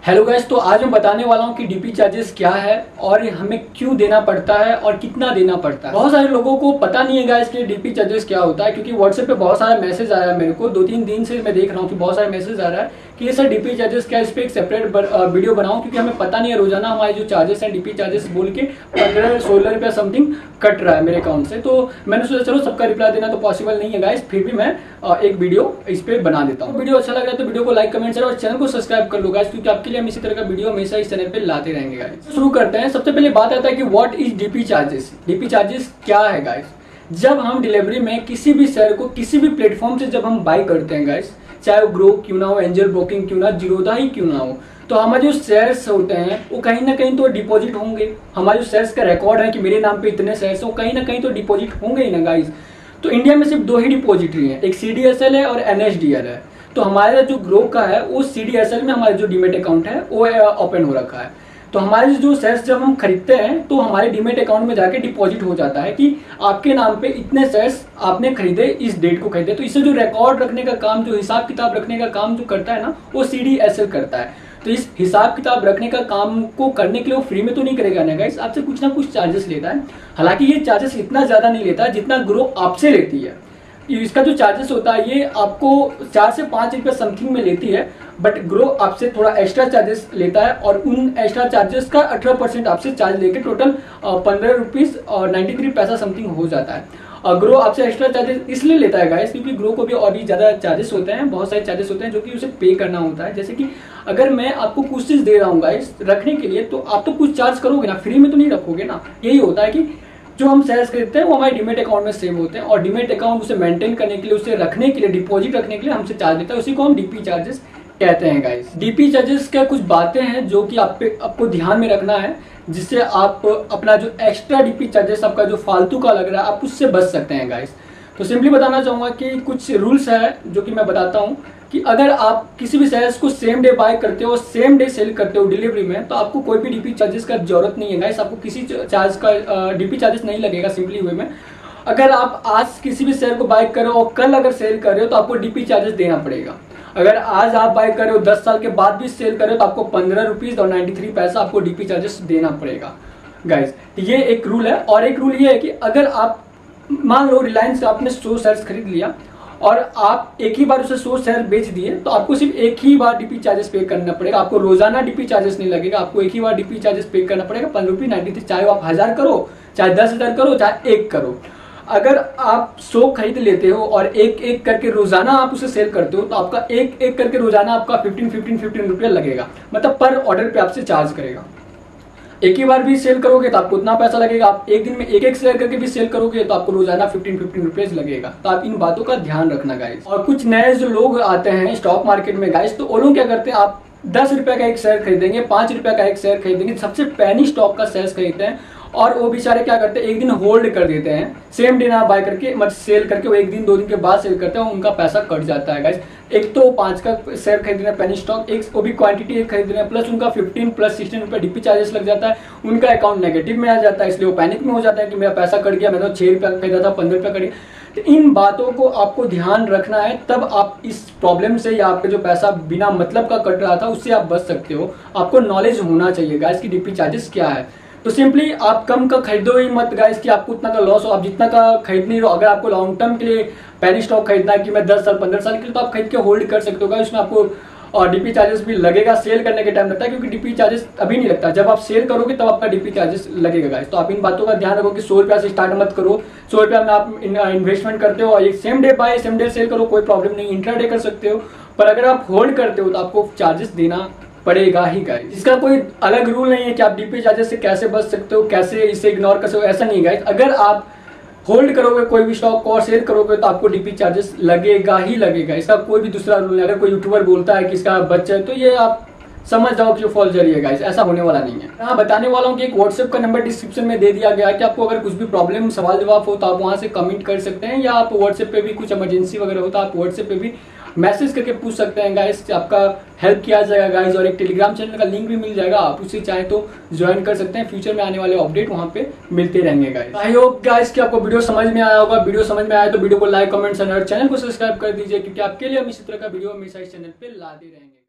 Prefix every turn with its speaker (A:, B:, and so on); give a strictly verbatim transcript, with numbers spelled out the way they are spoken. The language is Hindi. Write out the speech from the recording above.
A: हेलो गाइस, तो आज मैं बताने वाला हूँ कि डीपी चार्जेस क्या है और हमें क्यों देना पड़ता है और कितना देना पड़ता है। बहुत सारे लोगों को पता नहीं है गाइस कि डीपी चार्जेस क्या होता है, क्योंकि व्हाट्सएप पे बहुत सारा मैसेज आया है मेरे को। दो तीन दिन से मैं देख रहा हूँ कि बहुत सारे मैसेज आ रहा है कि ये सर डीपी चार्जेस क्या है, इस पर एक सेपरेट वीडियो बनाऊँ, क्योंकि हमें पता नहीं है। रोजाना हमारे जो चार्जेस हैं डीपी चार्जेस बोल के पंद्रह सोलह रुपया समथिंग कट रहा है मेरे अकाउंट से। तो मैंने सोचा चलो सबका रिप्लाई देना तो पॉसिबल नहीं है गाइस, फिर भी मैं एक वीडियो इस पर बना देता हूँ। वीडियो अच्छा लग रहा है तो वीडियो को लाइक कमेंट शेयर और चैनल को सब्सक्राइब कर लो गाइस, क्योंकि आपके लिए हम इसी तरह का वीडियो हमेशा इस चैनल पे लाते रहेंगे गाइस। शुरू करते हैं। सबसे पहले बात आता है कि what is DP charges. DP charges क्या है गाइस? जब हम डिलीवरी में किसी भी शेयर को किसी भी प्लेटफॉर्म से जब हम बाय करते हैं गाइस, चाहे वो ग्रो क्यों ना हो, एंजल ब्रोकिंग क्यों ना, जीरोधा ही क्यों ना हो, तो हमारे जो शेयर्स होते हैं वो कहीं ना कहीं तो डिपॉजिट होंगे। हमारे जो शेयर्स का रिकॉर्ड है कि मेरे नाम पे इतने शेयर्स हैं, वो कहीं ना कहीं तो डिपॉजिट होंगे ही ना गाइस। तो इंडिया में सिर्फ दो ही डिपॉजिटरी हैं, एक सी डी एस एल है और एन एस डी एल है। तो हमारा जो ग्रो का है वो सी डी एस एल में हमारा जो डीमेट अकाउंट है वो ओपन हो रखा है। तो हमारे जो शेयर्स जब हम खरीदते हैं तो हमारे डीमेट अकाउंट में जाके डिपॉजिट हो जाता है कि आपके नाम पे इतने शेयर्स आपने खरीदे, इस डेट को खरीदे। तो इससे जो रिकॉर्ड रखने का काम, जो हिसाब किताब रखने का काम जो करता है ना, वो सी डी एस एल करता है। तो इस हिसाब किताब रखने का काम को करने के लिए वो फ्री में तो नहीं करेगा ना गाइस, आपसे कुछ ना कुछ चार्जेस लेता है। हालांकि ये चार्जेस इतना ज्यादा नहीं लेता जितना ग्रो आपसे लेती है। इसका जो चार्जेस होता है ये आपको चार से पांच रुपये समथिंग में लेती है, बट ग्रो आपसे थोड़ा एक्स्ट्रा चार्जेस लेता है और उन एक्स्ट्रा चार्जेस का अठारह परसेंट आपसे चार्ज लेके टोटल पंद्रह रुपीज और नाइन्टी थ्री पैसा समथिंग हो जाता है। और ग्रो आपसे एक्स्ट्रा चार्जेस इसलिए लेता है गाइस क्योंकि ग्रो को भी और भी ज्यादा चार्जेस होते हैं, बहुत सारे चार्जेस होते हैं जो कि उसे पे करना होता है। जैसे कि अगर मैं आपको कुछ चीज दे रहा हूँ गाइस रखने के लिए, तो आप तो कुछ चार्ज करोगे ना, फ्री में तो नहीं रखोगे ना। यही होता है कि जो हम शेयर्स खरीदते हैं वो हमारे डीमेट अकाउंट में सेव होते हैं और डीमेट अकाउंट उसे मेंटेन करने के लिए, उसे रखने के लिए, डिपॉजिट रखने के लिए हमसे चार्ज देता है। उसी को हम डीपी चार्जेस कहते हैं गाइस। डीपी चार्जेस क्या कुछ बातें हैं जो कि आप पे आपको ध्यान में रखना है, जिससे आप अपना जो एक्स्ट्रा डीपी चार्जेस आपका जो फालतू का लग रहा है आप उससे बच सकते हैं गाइस। तो सिंपली बताना चाहूंगा कि कुछ रूल्स है जो कि मैं बताता हूँ कि अगर आप किसी भी शेयर्स को सेम डे बाय करते हो, सेम डे सेल करते हो डिलीवरी में, तो आपको कोई भी डीपी चार्जेस का जरूरत नहीं है गाइस। आपको किसी चार्ज का डीपी चार्जेस नहीं लगेगा सिंपली वे में। अगर आप आज किसी भी शेयर को बाय करो और कल अगर सेल कर रहे हो तो आपको डीपी चार्जेस देना पड़ेगा। अगर आज आप बाय कर रहे हो दस साल के बाद भी सेल कर रहे हो तो आपको पंद्रह रुपीज और नाइन्टी थ्री पैसा आपको डीपी चार्जेस देना पड़ेगा गाइस। ये एक रूल है। और एक रूल ये है कि अगर आप मान लो रिलायंस का आपने सौ शेयर्स खरीद लिया और आप एक ही बार उसे सौ शेयर बेच दिए, तो आपको सिर्फ एक ही बार डीपी चार्जेस पे करना पड़ेगा। आपको रोजाना डीपी चार्जेस नहीं लगेगा, आपको एक ही बार डीपी चार्जेस पे करना पड़ेगा, पंद्रह रुपये नाइन्टी थ्री। चाहे आप हजार करो, चाहे दस हजार करो, चाहे एक करो। अगर आप सौ खरीद लेते हो और एक एक करके रोजाना आप उसे सेल करते हो, तो आपका एक एक करके रोजाना आपका फिफ्टीन फिफ्टीन फिफ्टीन रुपया लगेगा, मतलब पर ऑर्डर पे आपसे चार्ज करेगा। एक ही बार भी सेल करोगे तो आपको उतना पैसा लगेगा। आप एक दिन में एक एक शेयर करके भी सेल करोगे तो आपको रोजाना फिफ्टीन फिफ्टीन रुपीज लगेगा। तो आप इन बातों का ध्यान रखना गाइस। और कुछ नए जो लोग आते हैं स्टॉक मार्केट में गाइस, तो वो लोग क्या करते हैं, आप दस रुपए का एक शेयर खरीदेंगे, पांच रुपए का एक शेयर खरीदेंगे, सबसे पैनी स्टॉक का शेयर खरीदते हैं और वो बेचारे क्या करते हैं, एक दिन होल्ड कर देते हैं, सेम डे ना बाय करके मतलब सेल करके वो एक दिन दो दिन के बाद सेल करते हैं, उनका पैसा कट जाता है गाइस। एक तो पांच का शेयर खरीद रहे हैं पेनी स्टॉक, एक वो भी क्वांटिटी एक खरीद रहे हैं, प्लस उनका फिफ्टीन प्लस सिक्सटीन रुपए डीपी चार्जेस लग जाता है, उनका अकाउंट नेगेटिव में आ जाता है, इसलिए वो पैनिक में हो जाता है कि मेरा पैसा कट गया, मैं तो छह रुपया खरीदा था पंद्रह रुपया कट गया। तो इन बातों को आपको ध्यान रखना है, तब आप इस प्रॉब्लम से या आपका जो पैसा बिना मतलब का कट रहा था उससे आप बच सकते हो। आपको नॉलेज होना चाहिए गाइस कि डीपी चार्जेस क्या है। तो सिंपली आप कम का खरीदो ही मत गाइस कि आपको उतना का लॉस हो। आप जितना का खरीद नहीं रहो, अगर आपको लॉन्ग टर्म के लिए पैनी स्टॉक खरीदना है कि मैं दस साल पंद्रह साल के लिए, तो आप खरीद के होल्ड कर सकते हो गाइस। उसमें आपको और डीपी चार्जेस भी लगेगा, सेल करने के टाइम लगता है, क्योंकि डीपी चार्जेस अभी नहीं लगता, जब आप सेल करोगे तब आपका डीपी चार्जेस लगेगा गाइस। तो आप इन बातों का ध्यान रखो कि सौ रुपया से स्टार्ट मत करो। सौ रुपया में आप इन्वेस्टमेंट करते हो और एक same day buy same day sell करो, कोई प्रॉब्लम नहीं, इंट्रा डे कर सकते हो। पर अगर आप होल्ड करते हो तो आपको चार्जेस देना पड़ेगा ही गाइस। इसका कोई अलग रूल नहीं है कि आप डीपी चार्जेस से कैसे बच सकते हो, कैसे इसे इग्नोर कर सकते हो, ऐसा नहीं गाइस। अगर आप होल्ड करोगे कोई भी स्टॉक को और सेल करोगे तो आपको डीपी चार्जेस लगेगा ही लगेगा। इसका कोई भी दूसरा रूल नहीं। अगर कोई यूट्यूबर बोलता है कि इसका बच्चा है तो ये आप समझ जाओ कि फॉल जरिए गाइस, ऐसा होने वाला नहीं है। हाँ, बताने वाला हूँ कि एक व्हाट्सएप का नंबर डिस्क्रिप्शन में दे दिया गया है कि आपको अगर कुछ भी प्रॉब्लम सवाल जवाब हो तो आप वहां से कमेंट कर सकते हैं, या आप व्हाट्सएप पे भी कुछ इमरजेंसी वगैरह हो तो आप व्हाट्सएप पे भी मैसेज करके पूछ सकते हैं गाइस, आपका हेल्प किया जाएगा गाइस। और एक टेलीग्राम चैनल का लिंक भी मिल जाएगा, आप उसे चाहें तो ज्वाइन कर सकते हैं। फ्यूचर में आने वाले अपडेट वहां पे मिलते रहेंगे गाइस। आई होप गाइस कि आपको वीडियो समझ में आया होगा। वीडियो समझ में आया तो वीडियो को लाइक कमेंट और चैनल को सब्सक्राइब कर दीजिए, क्योंकि आपके लिए हम इसी तरह का वीडियो हमेशा इस चैनल पे लाते रहेंगे।